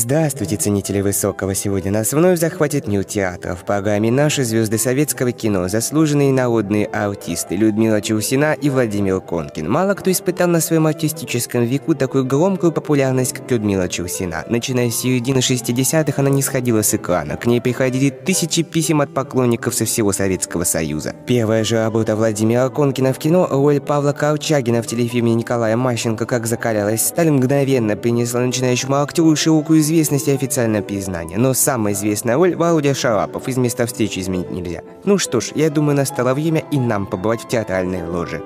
Здравствуйте, ценители высокого! Сегодня нас вновь захватит Мир театра. В программе наши звезды советского кино, заслуженные народные артисты Людмила Чурсина и Владимир Конкин. Мало кто испытал на своем артистическом веку такую громкую популярность, как Людмила Чурсина. Начиная с середины 60-х она не сходила с экрана. К ней приходили тысячи писем от поклонников со всего Советского Союза. Первая же работа Владимира Конкина в кино, роль Павла Корчагина в телефильме Николая Мащенко «Как закалялась сталь», мгновенно принесла начинающему актеру широкую известность и официальное признание. Но самая известная роль — Володя Шарапов из «Места встречи изменить нельзя». Ну что ж, я думаю, настало время и нам побывать в театральной ложе.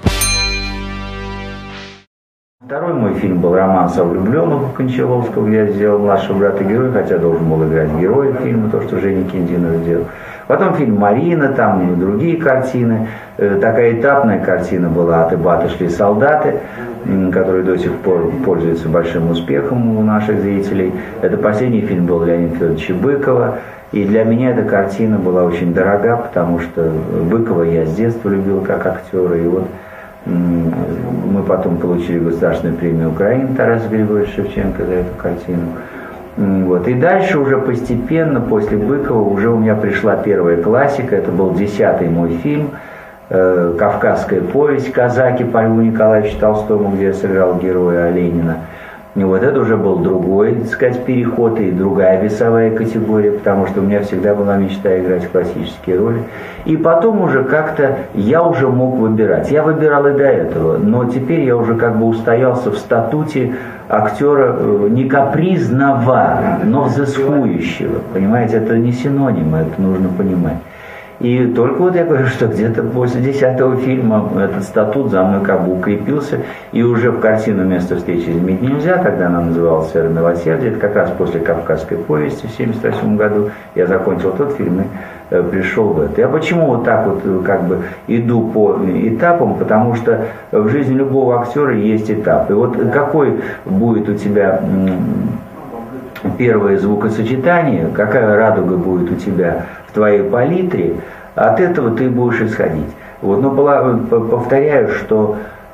Второй мой фильм был «Романс о влюбленных» Кончаловского, где я сделал младшего брата героя, хотя должен был играть героя фильма, то, что Женя Киндинов сделал. Потом фильм «Марина», там и другие картины. Такая этапная картина была «От Ибаты шли солдаты», который до сих пор пользуется большим успехом у наших зрителей. Это последний фильм был Леонида Федоровича Быкова. И для меня эта картина была очень дорога, потому что Быкова я с детства любил как актера. И вот мы потом получили государственную премию Украины Тараса Григорьевича Шевченко за эту картину. Вот. И дальше уже постепенно, после Быкова, уже у меня пришла первая классика. Это был 10-й мой фильм «Кавказская повесть», «Казаки» по Льву Николаевичу Толстому, где я сыграл героя Ленина. И вот это уже был другой, так сказать, переход и другая весовая категория, потому что у меня всегда была мечта играть классические роли. И потом уже как-то я уже мог выбирать. Я выбирал и до этого, но теперь я уже как бы устоялся в статуте актера не капризного, но взыскующего. Понимаете, это не синоним, это нужно понимать. И только вот я говорю, что где-то после 10-го фильма этот статут за мной как бы укрепился. И уже в картину «Место встречи изменить нельзя», тогда она называлась «Сфера милосердия», это как раз после «Кавказской повести» в 1978 году я закончил тот фильм и пришел в это. Я почему вот так вот как бы иду по этапам? Потому что в жизни любого актера есть этап. И вот какой будет у тебя первое звукосочетание, какая радуга будет у тебя в твоей палитре, от этого ты будешь исходить. Вот, но повторяю, что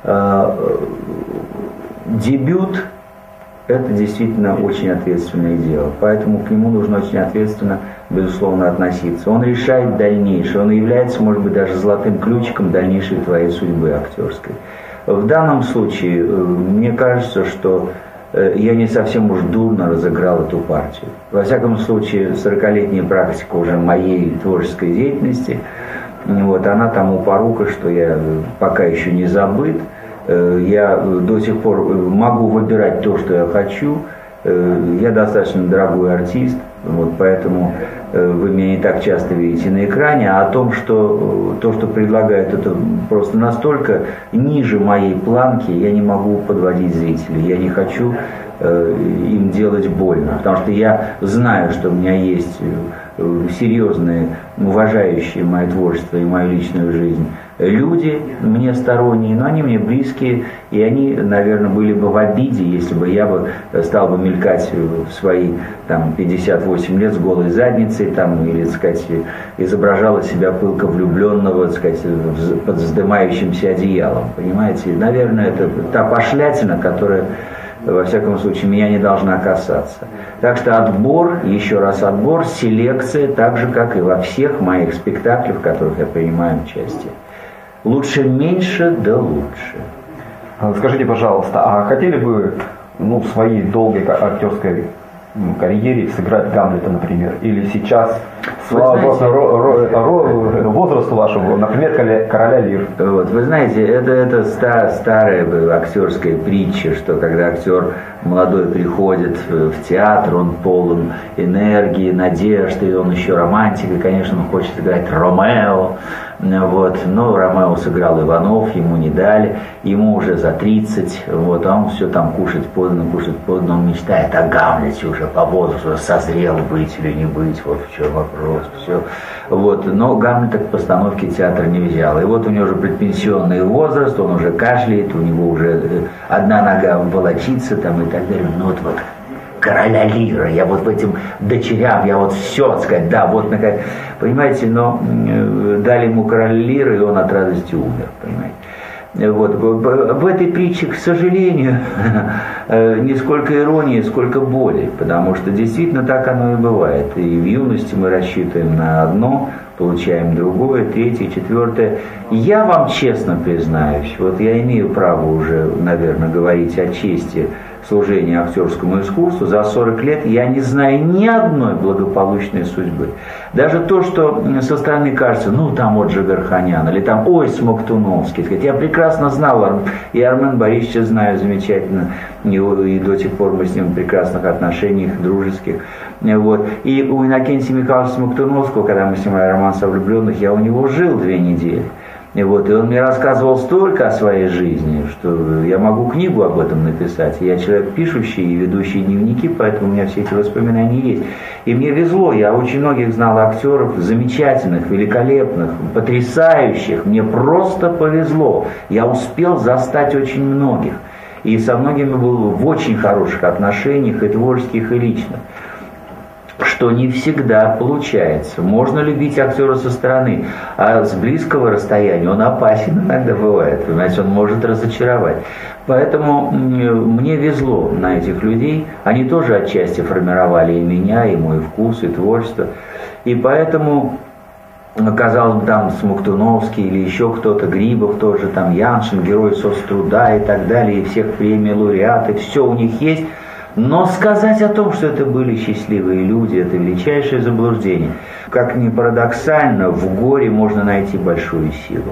дебют – это действительно очень ответственное дело, поэтому к нему нужно очень ответственно, безусловно, относиться. Он решает дальнейшее, он является, может быть, даже золотым ключиком дальнейшей твоей судьбы актерской. В данном случае, мне кажется, что я не совсем уж дурно разыграл эту партию. Во всяком случае, 40-летняя практика уже моей творческой деятельности, вот, она тому порука, что я пока еще не забыт. Я до сих пор могу выбирать то, что я хочу. Я достаточно дорогой артист, вот, поэтому вы меня не так часто видите на экране, а о том, что то, что предлагают, это просто настолько ниже моей планки, я не могу подводить зрителей. Я не хочу им делать больно, потому что я знаю, что у меня есть серьезные, уважающие мое творчество и мою личную жизнь люди, мне сторонние, но они мне близкие, и они, наверное, были бы в обиде, если бы я стал бы мелькать в свои там 58 лет с голой задницей, там, или, так сказать, изображала себя пылко влюбленного, так сказать, под вздымающимся одеялом, понимаете? Наверное, это та пошлятина, которая, во всяком случае, меня не должна касаться. Так что отбор, еще раз отбор, селекция, так же, как и во всех моих спектаклях, в которых я принимаю участие. Лучше меньше, да лучше. Скажите, пожалуйста, а хотели бы в своей долгой актерской карьере сыграть Гамлета, например, или сейчас, возрасту вашего, например, Короля Лир? Вот, вы знаете, это старая актерская притча, что когда актер молодой приходит в театр, он полон энергии, надежды, он еще романтик, и, конечно, он хочет играть Ромео. Вот. Но Ромео сыграл Иванов, ему не дали, ему уже за 30, вот, а он все там кушать поздно, он мечтает о Гамлете уже по возрасту, созрел быть или не быть, вот в чем вопрос, все. Вот. Но Гамлета к постановке театра не взял. И вот у него уже предпенсионный возраст, он уже кашляет, у него уже одна нога волочится там и так далее. Ну вот Короля Лира, я вот этим дочерям, я вот все, так сказать, да, вот, понимаете, но дали ему Короля Лира, и он от радости умер, понимаете. Вот. В этой притче, к сожалению, не сколько иронии, сколько боли, потому что действительно так оно и бывает. И в юности мы рассчитываем на одно, получаем другое, третье, четвертое. Я вам честно признаюсь, вот я имею право уже, наверное, говорить о чести служения актерскому искусству, за 40 лет я не знаю ни одной благополучной судьбы. Даже то, что со стороны кажется, ну там вот Джигарханян, или там, ой, Смоктуновский. Я прекрасно знал, и Армен Борисовича знаю замечательно, и до сих пор мы с ним в прекрасных отношениях, дружеских. Вот. И у Иннокентия Михайловича Смоктуновского, когда мы снимали роман «О влюбленных», я у него жил 2 недели. Вот, и он мне рассказывал столько о своей жизни, что я могу книгу об этом написать. Я человек пишущий и ведущий дневники, поэтому у меня все эти воспоминания есть. И мне везло, я очень многих знал актеров, замечательных, великолепных, потрясающих. Мне просто повезло. Я успел застать очень многих. И со многими был в очень хороших отношениях, и творческих, и личных. Что не всегда получается. Можно любить актера со стороны, а с близкого расстояния он опасен иногда бывает. Понимаете, он может разочаровать. Поэтому мне везло на этих людей. Они тоже отчасти формировали и меня, и мой вкус, и творчество. И поэтому, казалось бы, там Смоктуновский или еще кто-то, Грибов тоже, там Яншин, герой соцтруда и так далее, и всех премий, лауреаты, все у них есть. Но сказать о том, что это были счастливые люди, это величайшее заблуждение. Как ни парадоксально, в горе можно найти большую силу.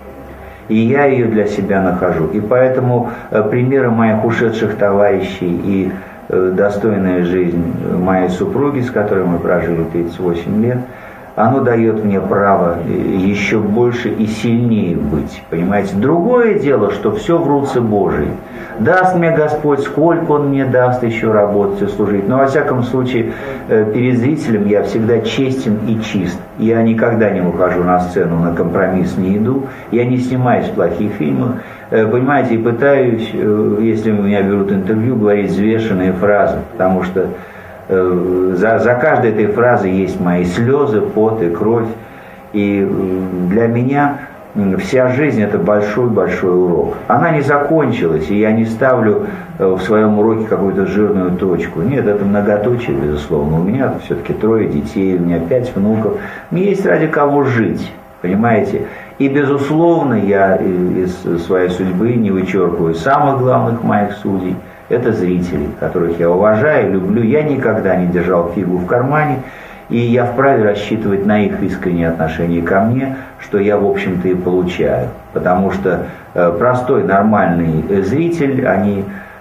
И я ее для себя нахожу. И поэтому примеры моих ушедших товарищей и достойная жизнь моей супруги, с которой мы прожили 38 лет, оно дает мне право еще больше и сильнее быть. Понимаете? Другое дело, что все в руце Божьей. Даст мне Господь, сколько Он мне даст еще работать и служить. Но во всяком случае, перед зрителем я всегда честен и чист. Я никогда не ухожу на сцену, на компромисс не иду. Я не снимаюсь в плохих фильмах. Понимаете, и пытаюсь, если у меня берут интервью, говорить взвешенные фразы. Потому что за каждой этой фразой есть мои слезы, пот и кровь. И для меня вся жизнь – это большой-большой урок. Она не закончилась, и я не ставлю в своем уроке какую-то жирную точку. Нет, это многоточие, безусловно. У меня все-таки 3 детей, у меня 5 внуков. Мне есть ради кого жить, понимаете? И, безусловно, я из своей судьбы не вычеркиваю самых главных моих судей. Это зрители, которых я уважаю, люблю. Я никогда не держал фигу в кармане. И я вправе рассчитывать на их искреннее отношение ко мне, что я, в общем-то, и получаю. Потому что простой, нормальный зритель, они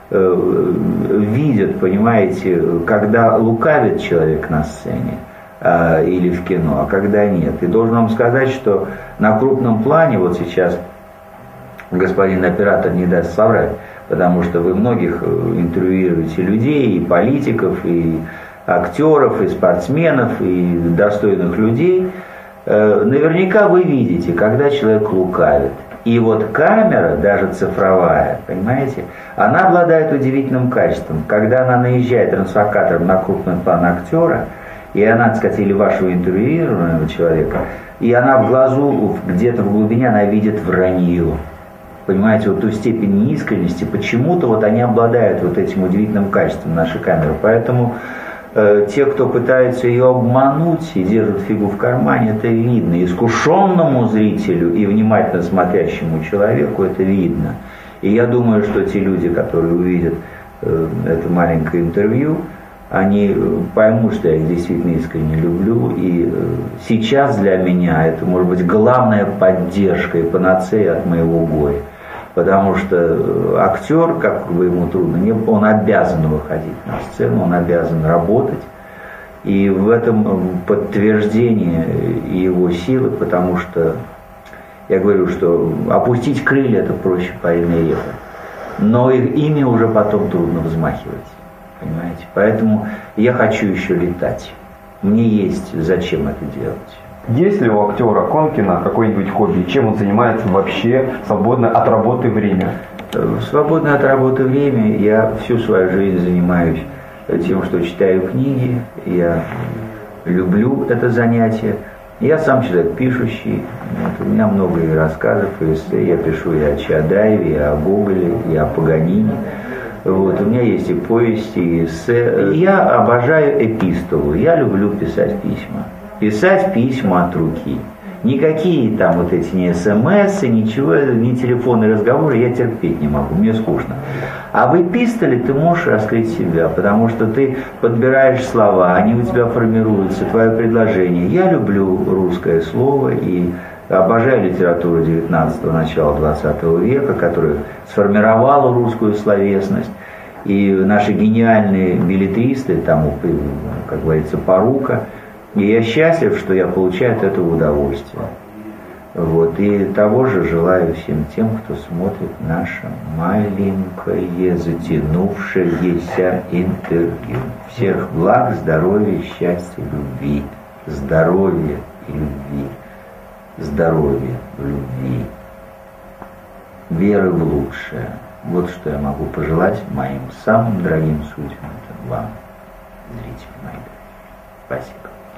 видят, понимаете, когда лукавит человек на сцене или в кино, а когда нет. И должен вам сказать, что на крупном плане, вот сейчас господин оператор не даст соврать, потому что вы многих интервьюируете людей, и политиков, и актеров, и спортсменов, и достойных людей, наверняка вы видите, когда человек лукавит. И вот камера, даже цифровая, понимаете, она обладает удивительным качеством. Когда она наезжает трансфокатором на крупный план актера, и она, так сказать, или вашего интервьюированного человека, и она в глазу, где-то в глубине, она видит вранье. Понимаете, вот ту степень неискренности, почему-то вот они обладают вот этим удивительным качеством, нашей камеры. Поэтому те, кто пытается ее обмануть и держат фигу в кармане, это видно. Искушенному зрителю и внимательно смотрящему человеку это видно. И я думаю, что те люди, которые увидят это маленькое интервью, они поймут, что я их действительно искренне люблю. И сейчас для меня это может быть главная поддержка и панацея от моего горя. Потому что актер, как бы ему трудно, он обязан выходить на сцену, он обязан работать. И в этом подтверждение его силы, потому что я говорю, что опустить крылья это проще парения репы. Но ими уже потом трудно взмахивать. Понимаете? Поэтому я хочу еще летать. Мне есть зачем это делать. Есть ли у актера Конкина какое-нибудь хобби? Чем он занимается вообще в свободное от работы время? В свободное от работы время я всю свою жизнь занимаюсь тем, что читаю книги. Я люблю это занятие. Я сам человек пишущий, вот, у меня много и рассказов, и эссе, я пишу и о Чаадаеве, и о Гоголе, и о Паганини. Вот, у меня есть и повести, и эссе. Я обожаю эпистолу, я люблю писать письма. Писать письма от руки. Никакие там вот эти не смс, ничего, ни телефонные разговоры я терпеть не могу, мне скучно. А в эпистоле ты можешь раскрыть себя, потому что ты подбираешь слова, они у тебя формируются, твое предложение. Я люблю русское слово и обожаю литературу 19-го, начала 20 века, которая сформировала русскую словесность. И наши гениальные беллетристы, там, как говорится, Порука. И я счастлив, что я получаю от этого удовольствие. Вот. И того же желаю всем тем, кто смотрит наше маленькое, затянувшееся интервью. Всех благ, здоровья, счастья, любви. Здоровья и любви. Здоровья в любви. Веры в лучшее. Вот что я могу пожелать моим самым дорогим судьям, вам, зрители мои. Спасибо.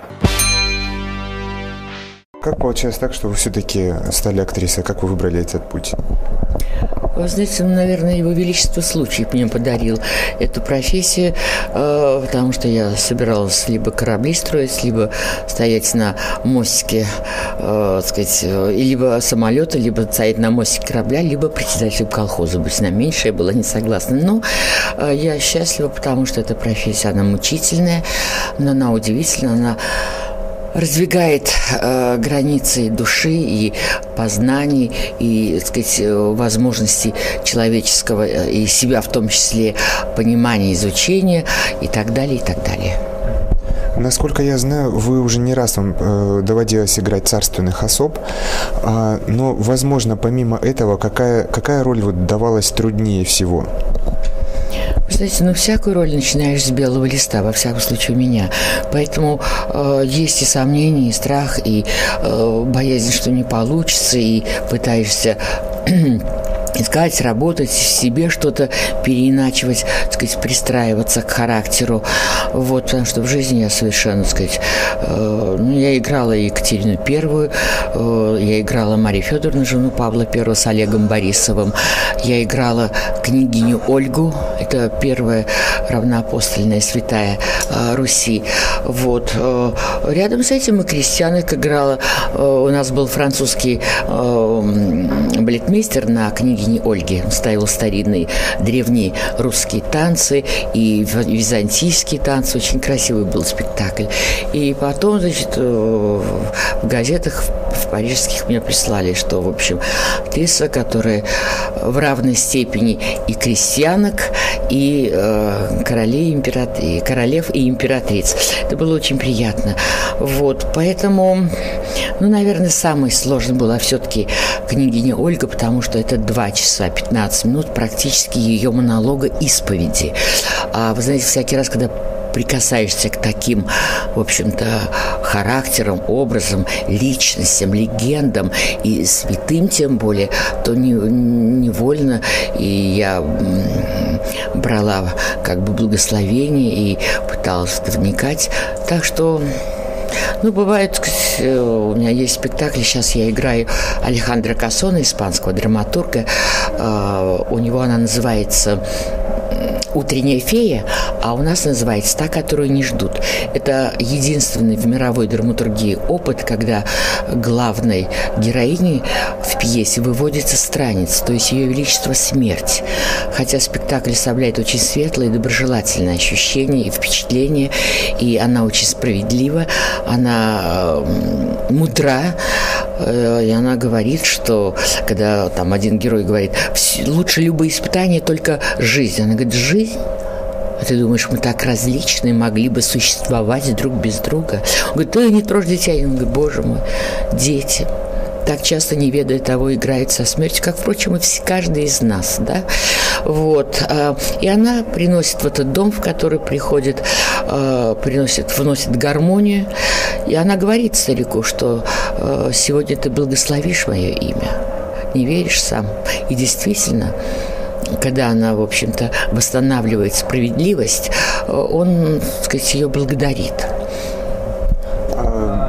Как получилось так, что вы все-таки стали актрисой? Как вы выбрали этот путь? Вы знаете, наверное, Его Величество случай мне подарил эту профессию, потому что я собиралась либо корабли строить, либо стоять на мостике, сказать, либо самолета, либо стоять на мостике корабля, либо председателем колхоза быть. На меньшее была не согласна. Но я счастлива, потому что эта профессия, она мучительная, но она удивительная, она раздвигает границы души и познаний, и, так сказать, возможностей человеческого и себя в том числе понимания, изучения и так далее, и так далее. Насколько я знаю, вы уже не раз вам доводилось играть царственных особ, но, возможно, помимо этого, какая роль вот давалась труднее всего? Вы знаете, ну всякую роль начинаешь с белого листа, во всяком случае у меня. Поэтому есть и сомнения, и страх, и боязнь, что не получится, и пытаешься искать, работать в себе, что-то переиначивать, так сказать, пристраиваться к характеру. Вот, потому что в жизни я совершенно, так сказать, я играла Екатерину Первую, я играла Марию Федоровну, жену Павла I с Олегом Борисовым, я играла княгиню Ольгу, это первая равноапостольная святая Руси. Вот. Рядом с этим и крестьянок играла. У нас был французский балетмейстер на княгине Ольги. Он ставил старинные древние русские танцы и византийские танцы. Очень красивый был спектакль. И потом, значит, в газетах в парижских мне прислали, что, в общем, актриса, которая в равной степени и крестьянок, и королев и императриц. Это было очень приятно. Вот, поэтому, ну, наверное, самой сложной была все-таки княгиня Ольга, потому что это 2 часа 15 минут практически ее монолога исповеди. А вы знаете, всякий раз, когда прикасаешься к таким, в общем-то, характерам, образом, личностям, легендам и святым тем более, то невольно и я брала как бы благословение и пыталась вникать. Так что, ну, бывает, у меня есть спектакли, сейчас я играю Алехандро Кассона, испанского драматурга, у него она называется «Утренняя фея», а у нас называется «Та, которую не ждут». Это единственный в мировой драматургии опыт, когда главной героиней в пьесе выводится странница, то есть Ее Величество смерть. Хотя спектакль оставляет очень светлое и доброжелательное ощущение и впечатление, и она очень справедлива, она мудра, и она говорит, что когда там один герой говорит, лучше любые испытания, только жизнь. Она говорит, жизнь? А ты думаешь, мы так различны, могли бы существовать друг без друга? Он говорит, ты не трожь дитя. Он говорит, боже мой, дети так часто, не ведая того, играют со смертью, как, впрочем, и каждый из нас, да? Вот. И она приносит в этот дом, в который приходит, вносит гармонию. И она говорит старику, что сегодня ты благословишь мое имя. Не веришь сам. И действительно, когда она, в общем-то, восстанавливает справедливость, он, так сказать, ее благодарит.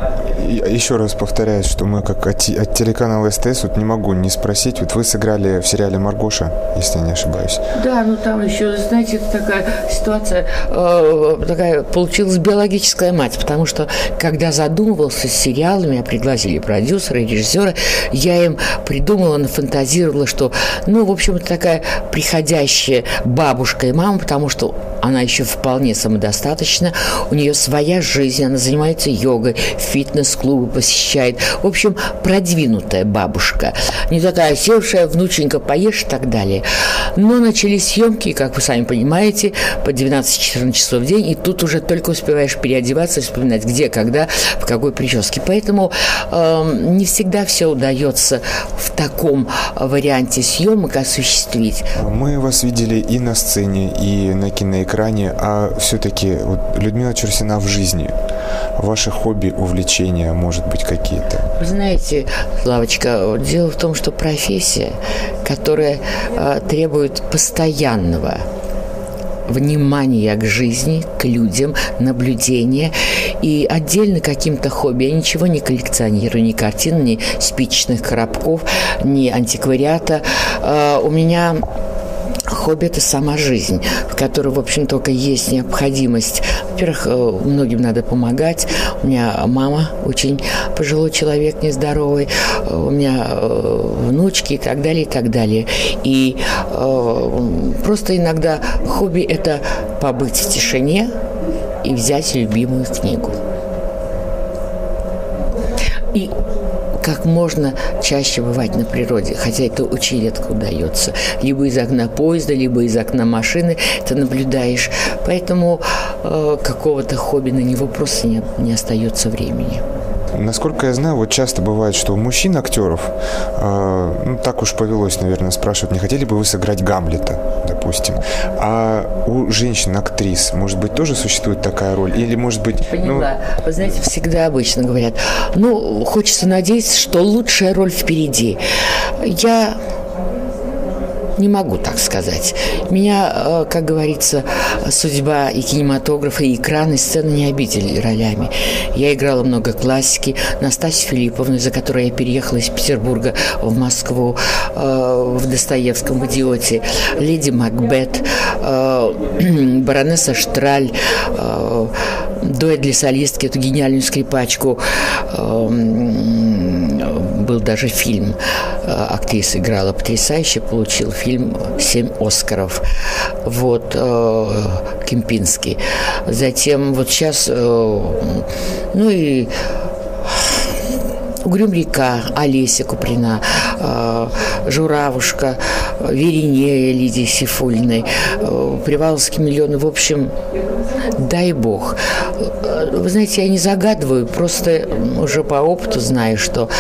еще раз повторяю, что мы как от телеканала СТС, вот не могу не спросить, вот вы сыграли в сериале «Маргоша», если я не ошибаюсь. Да, ну там еще, знаете, такая ситуация, такая получилась биологическая мать, потому что когда задумывался с сериалами, меня пригласили продюсеры, режиссеры, я им придумала, нафантазировала, что, ну, в общем, такая приходящая бабушка и мама, потому что она еще вполне самодостаточна, у нее своя жизнь, она занимается йогой, фитнес-клубы посещает. В общем, продвинутая бабушка. Не такая севшая, внученька, поешь и так далее. Но начались съемки, как вы сами понимаете, по 12-14 часов в день, и тут уже только успеваешь переодеваться, вспоминать, где, когда, в какой прическе. Поэтому не всегда все удается в таком варианте съемок осуществить. Мы вас видели и на сцене, и на киноэкране, а все-таки вот Людмила Чурсина в жизни. Ваши хобби, увлечения, может быть, какие-то? Вы знаете, Славочка, дело в том, что профессия, которая требует постоянного внимания к жизни, к людям, наблюдения. И отдельно каким-то хобби я ничего не коллекционирую, ни картин, ни спичечных коробков, ни антиквариата. У меня хобби – это сама жизнь, в которой, в общем, только есть необходимость. Во-первых, многим надо помогать. У меня мама очень пожилой человек, нездоровый. У меня внучки и так далее, и так далее. И просто иногда хобби – это побыть в тишине и взять любимую книгу. И как можно чаще бывать на природе, хотя это очень редко удается. Либо из окна поезда, либо из окна машины ты наблюдаешь. Поэтому какого-то хобби на него просто не остается времени. Насколько я знаю, вот часто бывает, что у мужчин-актеров, так уж повелось, наверное, спрашивают, не хотели бы вы сыграть Гамлета, допустим. А у женщин-актрис, может быть, тоже существует такая роль? Или, может быть... Поняла. Вы знаете, всегда обычно говорят, хочется надеяться, что лучшая роль впереди. Я не могу так сказать. Меня, как говорится, судьба и кинематографа, и экран, и сцены не обидели ролями. Я играла много классики. Настасью Филипповну, из-за которой я переехала из Петербурга в Москву, в Достоевском «Идиоте», леди Макбет, баронесса Штраль, дуэт для солистки, эту гениальную скрипачку. Был даже фильм. Актриса играла потрясающе, получил фильм 7 Оскаров. Вот, Кемпинский. Затем вот сейчас, и «Угрюм река», Олеся Куприна, «Журавушка», «Веринея» Лидии Сейфуллиной, «Приваловские миллионы». В общем, дай бог. Вы знаете, я не загадываю, просто уже по опыту знаю, что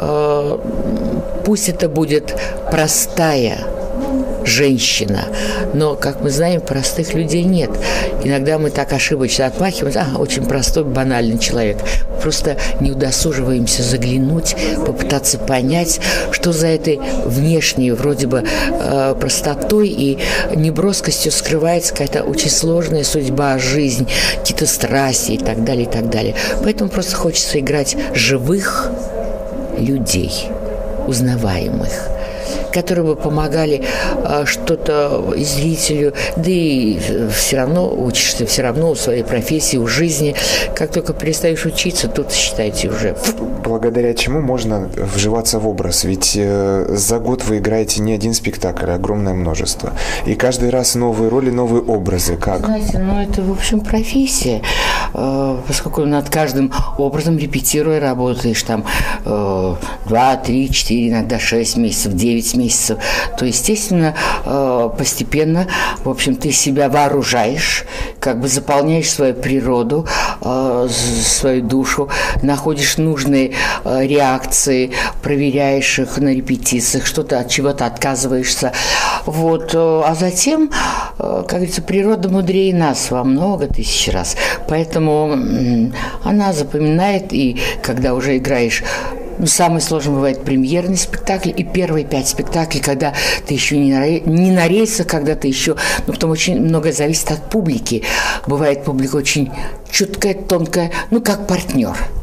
пусть это будет простая женщина, но, как мы знаем, простых людей нет. Иногда мы так ошибочно отмахиваемся, очень простой, банальный человек. Просто не удосуживаемся заглянуть, попытаться понять, что за этой внешней, вроде бы, простотой и неброскостью скрывается какая-то очень сложная судьба, жизнь, какие-то страсти и так далее, и так далее. Поэтому просто хочется играть живых людей, узнаваемых, которые бы помогали что-то и зрителю, да и все равно учишься, все равно у своей профессии, у жизни. Как только перестаешь учиться, тут, считайте, уже... Благодаря чему можно вживаться в образ? Ведь за год вы играете не один спектакль, а огромное множество. И каждый раз новые роли, новые образы. Как? Знаете, это, в общем, профессия. Поскольку над каждым образом, репетируя, работаешь там 2, 3, 4, иногда 6 месяцев, 9 месяцев, то, естественно, постепенно, в общем, ты себя вооружаешь, как бы заполняешь свою природу, свою душу, находишь нужные реакции, проверяешь их на репетициях, что-то от чего-то отказываешься. Вот. А затем, как говорится, природа мудрее нас во много тысяч раз. Поэтому она запоминает, и когда уже играешь, самый сложный бывает премьерный спектакль и первые 5 спектаклей, когда ты еще не на рельсах, когда ты еще... потом очень многое зависит от публики. Бывает публика очень чуткая, тонкая, как партнер.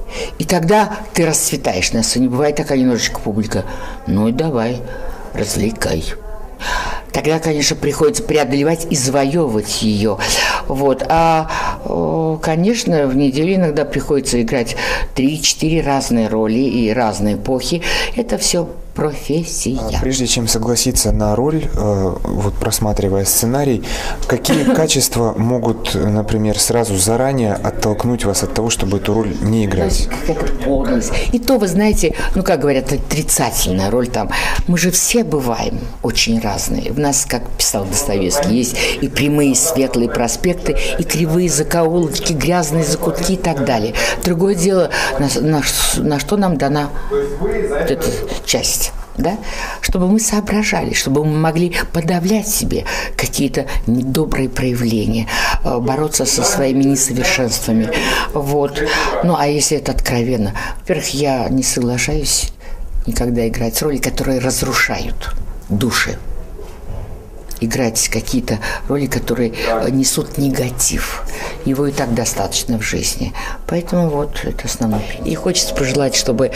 И тогда ты расцветаешь на сцене. Бывает такая немножечко публика. Ну и давай, развлекай. Тогда, конечно, приходится преодолевать и завоевывать ее. Вот. Конечно, в неделю иногда приходится играть 3-4 разные роли и разные эпохи. Это все профессия. Прежде чем согласиться на роль, вот просматривая сценарий, какие качества могут, например, сразу заранее оттолкнуть вас от того, чтобы эту роль не играть? Какая-то подлость. И то, вы знаете, ну, как говорят, отрицательная роль там. Мы же все бываем очень разные. У нас, как писал Достоевский, есть и прямые светлые проспекты, и кривые закоулочки, грязные закутки и так далее. Другое дело, на что нам дана вот эта часть. Да? Чтобы мы соображали, чтобы мы могли подавлять себе какие-то недобрые проявления, бороться со своими несовершенствами. Вот. Ну, а если это откровенно? Во-первых, я не соглашаюсь никогда играть роли, которые разрушают души. Играть какие-то роли, которые несут негатив. Его и так достаточно в жизни. Поэтому вот это основной принцип. И хочется пожелать, чтобы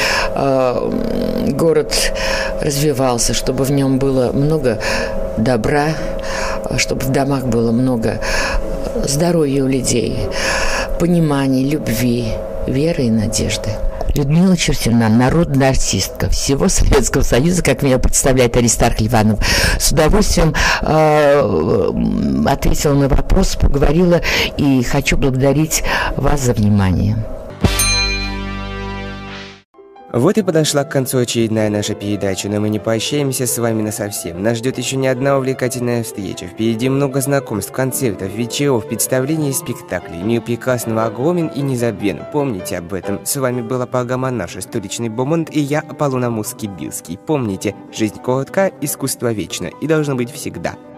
город развивался, чтобы в нем было много добра, чтобы в домах было много здоровья у людей, понимания, любви, веры и надежды. Людмила Чурсина, народная артистка всего Советского Союза, как меня представляет Аристарх Ливанов. С удовольствием ответила на вопрос, поговорила, и хочу благодарить вас за внимание. Вот и подошла к концу очередная наша передача, но мы не прощаемся с вами насовсем. Нас ждет еще не одна увлекательная встреча. Впереди много знакомств, концертов, вечеров, представлений и спектаклей. Мир прекрасного огромен и незабвен. Помните об этом. С вами была программа «Наша столичный бомонд» и я, Аполлон Амурский-Бирский. Помните, жизнь коротка, искусство вечно и должно быть всегда.